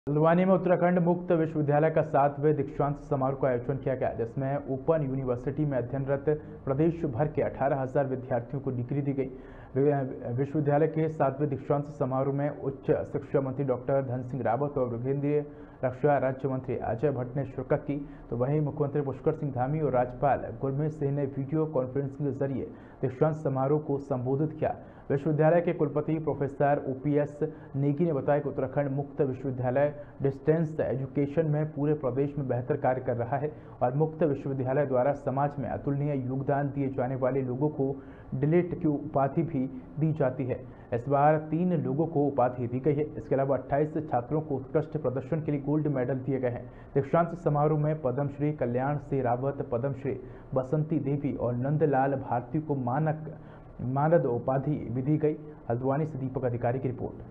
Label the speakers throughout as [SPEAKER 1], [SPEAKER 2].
[SPEAKER 1] हल्द्वानी में उत्तराखंड मुक्त विश्वविद्यालय का 7वें दीक्षांत समारोह का आयोजन किया गया, जिसमें ओपन यूनिवर्सिटी में अध्ययनरत प्रदेश भर के 18,000 विद्यार्थियों को डिग्री दी गई। विश्वविद्यालय के 7वें दीक्षांत समारोह में उच्च शिक्षा मंत्री डॉक्टर धन सिंह रावत और केंद्रीय रक्षा राज्य मंत्री अजय भट्ट ने शिरकत की, तो वहीं मुख्यमंत्री पुष्कर सिंह धामी और राज्यपाल गुरमीत सिंह ने वीडियो कॉन्फ्रेंसिंग के जरिए दीक्षांत समारोह को संबोधित किया। विश्वविद्यालय के कुलपति प्रोफेसर OPS नेगी ने बताया कि उत्तराखंड मुक्त विश्वविद्यालय डिस्टेंस एजुकेशन में पूरे प्रदेश में बेहतर कार्य कर रहा है और मुक्त विश्वविद्यालय द्वारा समाज में अतुलनीय योगदान दिए जाने वाले लोगों को डिलीट की उपाधि भी दी जाती है। इस बार 3 लोगों को उपाधि दी गई है। इसके अलावा 28 छात्रों को उत्कृष्ट प्रदर्शन के लिए गोल्ड मेडल दिए गए हैं। दीक्षांत समारोह में पद्मश्री कल्याण सिंह रावत, पद्मश्री बसंती देवी और नंदलाल भारती को मानद उपाधि भी दी गई। हल्द्वानी से दीपक अधिकारी की रिपोर्ट।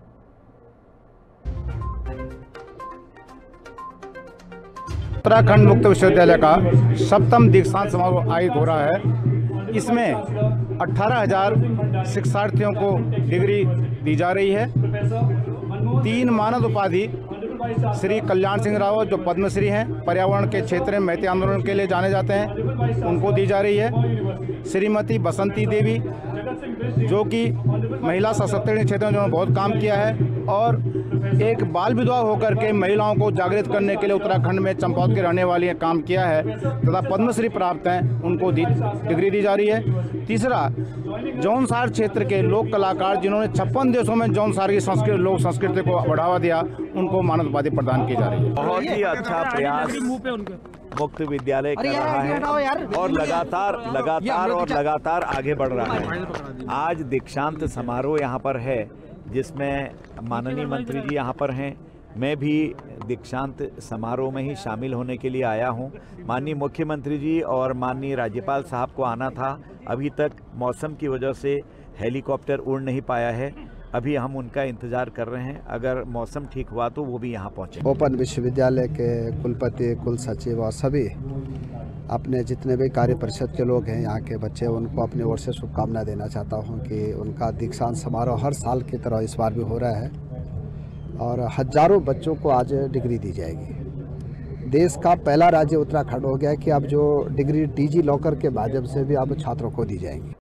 [SPEAKER 2] उत्तराखंड मुक्त विश्वविद्यालय का 7वां दीक्षांत समारोह आयोजित हो रहा है। इसमें 18,000 शिक्षार्थियों को डिग्री दी जा रही है। 3 मानद उपाधि श्री कल्याण सिंह रावत जो पद्मश्री हैं, पर्यावरण के क्षेत्र में महती आंदोलन के लिए जाने जाते हैं, उनको दी जा रही है। श्रीमती बसंती देवी जो कि महिला सशक्तिकरण क्षेत्र में जिन्होंने बहुत काम किया है और एक बाल विधवा होकर के महिलाओं को जागृत करने के लिए उत्तराखंड में चंपावत के रहने वाली काम किया है तथा पद्मश्री प्राप्त हैं, उनको डिग्री दी जा रही है। तीसरा, जौनसार क्षेत्र के लोक कलाकार जिन्होंने 56 देशों में जौनसार की लोक संस्कृति को बढ़ावा दिया, उनको मानद उपाधि प्रदान की जा रही है।
[SPEAKER 3] बहुत ही अच्छा प्रयास मुक्त विद्यालय कर रहा है और लगातार आगे बढ़ रहा है। आज दीक्षांत समारोह यहाँ पर है जिसमें माननीय मंत्री जी यहाँ पर हैं। मैं भी दीक्षांत समारोह में ही शामिल होने के लिए आया हूँ। माननीय मुख्यमंत्री जी और माननीय राज्यपाल साहब को आना था, अभी तक मौसम की वजह से हेलीकॉप्टर उड़ नहीं पाया है। अभी हम उनका इंतजार कर रहे हैं, अगर मौसम ठीक हुआ तो वो भी यहाँ पहुँचे।
[SPEAKER 4] ओपन विश्वविद्यालय के कुलपति, कुल सचिव और सभी अपने जितने भी कार्य परिषद के लोग हैं, यहाँ के बच्चे, उनको अपनी ओर से शुभकामनाएं देना चाहता हूँ कि उनका दीक्षांत समारोह हर साल की तरह इस बार भी हो रहा है और हजारों बच्चों को आज डिग्री दी जाएगी। देश का पहला राज्य उत्तराखंड हो गया कि अब जो डिग्री DG लॉकर के माध्यम से भी अब छात्रों को दी जाएंगी।